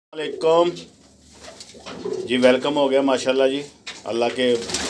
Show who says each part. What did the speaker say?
Speaker 1: वालेकुम जी, वेलकम हो गया माशाल्लाह जी। अल्लाह के